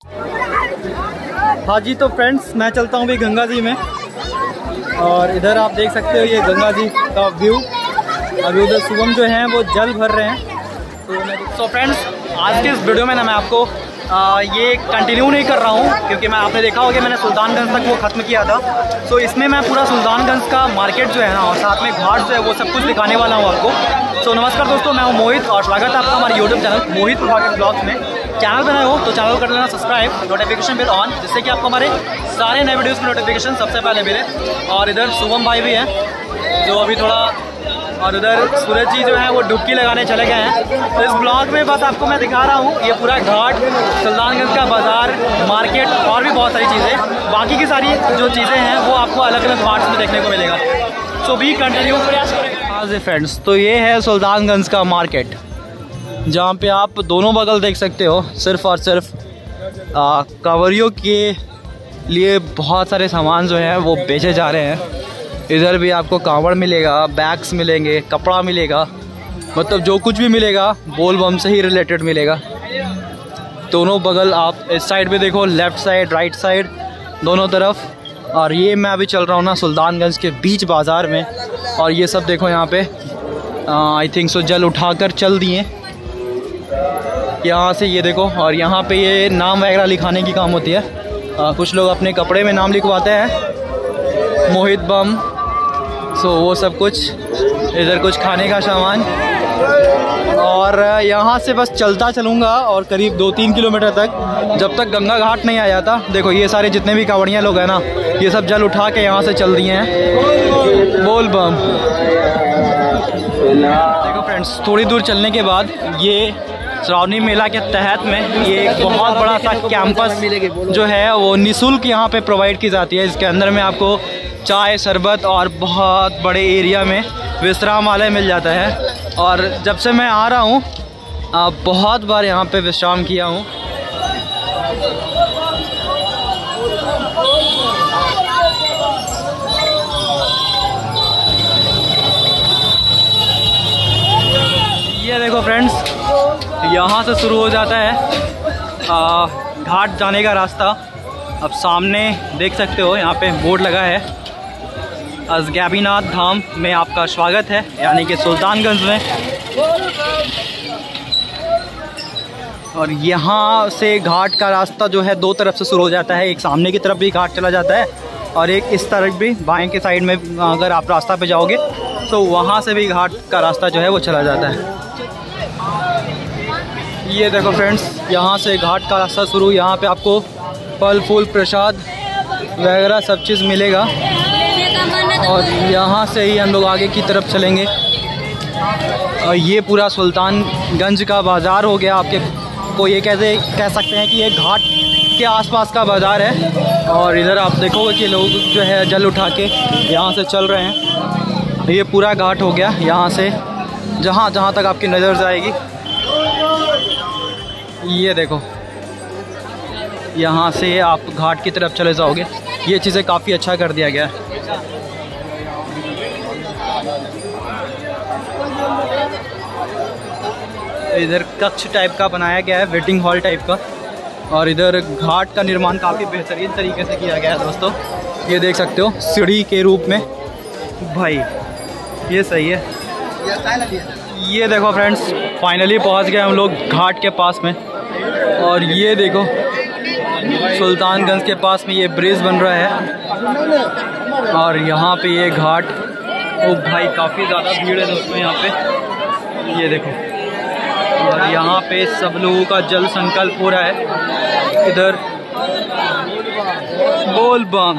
हाँ जी, तो फ्रेंड्स मैं चलता हूँ भी गंगा जी में, और इधर आप देख सकते हो ये गंगा जी का व्यू। अभी उधर शुभम जो हैं वो जल भर रहे हैं। तो फ्रेंड्स आज के इस वीडियो में ना मैं आपको ये कंटिन्यू नहीं कर रहा हूँ, क्योंकि मैं आपने देखा होगा मैंने सुल्तानगंज तक वो ख़त्म किया था। तो इसमें मैं पूरा सुल्तानगंज का मार्केट जो है ना और साथ में घाट जो है वो सब कुछ दिखाने वाला हूँ आपको। तो नमस्कार दोस्तों, मैं हूँ मोहित और स्वागत है आपका हमारे YouTube channel Mohit Prabhakar blogs में। चैनल बनाए हो तो चैनल को कर लेना सब्सक्राइब, नोटिफिकेशन बिल ऑन, जिससे कि आपको हमारे सारे नए वीडियोज़ की नोटिफिकेशन सबसे पहले मिले। और इधर शुभम भाई भी हैं जो अभी थोड़ा, और उधर सूरज जी जो है वो डुबकी लगाने चले गए हैं। तो इस ब्लॉग में बस आपको मैं दिखा रहा हूँ ये पूरा घाट, सुल्तानगंज का बाज़ार, मार्केट और भी बहुत सारी चीज़ें। बाकी की सारी जो चीज़ें हैं वो आपको अलग अलग पार्ट्स में देखने को मिलेगा। So be continue. हाँ जी फ्रेंड्स, तो ये है सुल्तानगंज का मार्केट, जहाँ पे आप दोनों बगल देख सकते हो सिर्फ़ और सिर्फ कांवरियों के लिए बहुत सारे सामान जो हैं वो बेचे जा रहे हैं। इधर भी आपको कांवड़ मिलेगा, बैग्स मिलेंगे, कपड़ा मिलेगा, मतलब जो कुछ भी मिलेगा बोल बम से ही रिलेटेड मिलेगा। दोनों बगल आप इस साइड पे देखो, लेफ़्ट साइड राइट साइड दोनों तरफ। और ये मैं अभी चल रहा हूँ ना सुल्तानगंज के बीच बाज़ार में, और ये सब देखो यहाँ पे आई थिंक सो जल उठाकर चल दिए यहाँ से, ये देखो। और यहाँ पे ये नाम वगैरह लिखाने की काम होती है। कुछ लोग अपने कपड़े में नाम लिखवाते हैं, मोहित बम, सो वो सब कुछ। इधर कुछ खाने का सामान, और यहाँ से बस चलता चलूँगा और करीब 2-3 किलोमीटर तक, जब तक गंगा घाट नहीं आ जाता। देखो ये सारे जितने भी कांवड़ियाँ लोग हैं ना, ये सब जल उठा के यहाँ से चल दिए हैं, बोल बम। देखो फ्रेंड्स, थोड़ी दूर चलने के बाद ये श्रावणी मेला के तहत में ये एक बहुत बड़ा सा कैंपस जो है वो निःशुल्क यहाँ पे प्रोवाइड की जाती है। इसके अंदर में आपको चाय, शरबत और बहुत बड़े एरिया में विश्रामालय मिल जाता है। और जब से मैं आ रहा हूँ बहुत बार यहाँ पे विश्राम किया हूँ। ये देखो फ्रेंड्स, यहाँ से शुरू हो जाता है घाट जाने का रास्ता। अब सामने देख सकते हो यहाँ पे बोर्ड लगा है, असगैबीनाथ धाम में आपका स्वागत है, यानी कि सुल्तानगंज में। और यहाँ से घाट का रास्ता जो है दो तरफ से शुरू हो जाता है। एक सामने की तरफ भी घाट चला जाता है और एक इस तरफ भी, बाएं के साइड में अगर आप रास्ता पे जाओगे तो वहाँ से भी घाट का रास्ता जो है वो चला जाता है। ये देखो फ्रेंड्स, यहाँ से घाट का रास्ता शुरू। यहाँ पे आपको फल फूल प्रसाद वगैरह सब चीज़ मिलेगा, और यहाँ से ही हम लोग आगे की तरफ चलेंगे। और ये पूरा सुल्तानगंज का बाज़ार हो गया। आपके को ये कैसे कह सकते हैं कि ये घाट के आसपास का बाज़ार है। और इधर आप देखोगे कि लोग जो है जल उठा के यहाँ से चल रहे हैं। ये पूरा घाट हो गया, यहाँ से जहाँ जहाँ तक आपकी नज़र जाएगी। ये देखो, यहाँ से आप घाट की तरफ चले जाओगे। ये चीज़ें काफ़ी अच्छा कर दिया गया है। इधर कक्ष टाइप का बनाया गया है, वेटिंग हॉल टाइप का। और इधर घाट का निर्माण काफ़ी बेहतरीन तरीके से किया गया है दोस्तों। ये देख सकते हो सीढ़ी के रूप में, भाई ये सही है। ये देखो फ्रेंड्स, फाइनली पहुंच गए हम लोग घाट के पास में। और ये देखो सुल्तानगंज के पास में ये ब्रिज बन रहा है, और यहाँ पे ये घाट। ओ भाई काफ़ी ज़्यादा भीड़ है दोस्तों यहाँ पे, ये देखो। और यहाँ पे सब लोगों का जल संकल्प हो रहा है। इधर बोल बम।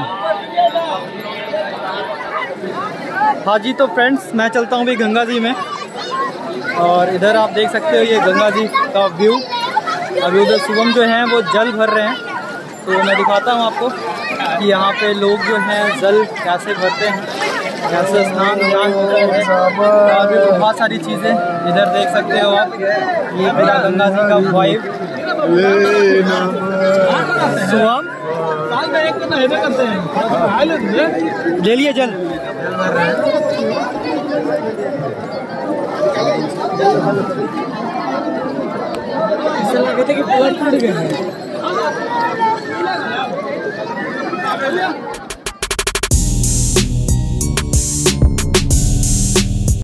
हाँ जी, तो फ्रेंड्स मैं चलता हूँ भी गंगा जी में, और इधर आप देख सकते हो ये गंगा जी का व्यू। अभी उधर शुभम जो हैं वो जल भर रहे हैं, तो मैं दिखाता हूँ आपको कि यहाँ पे लोग जो हैं जल कैसे भरते हैं, कैसे स्नान करते हैं। और भी बहुत सारी चीज़ें इधर देख सकते हो आप। ये पूरा गंगा जी का वाइब। शुभम ले लिए जल। ऐसा लगे थे कि पूरा टूट गया। है।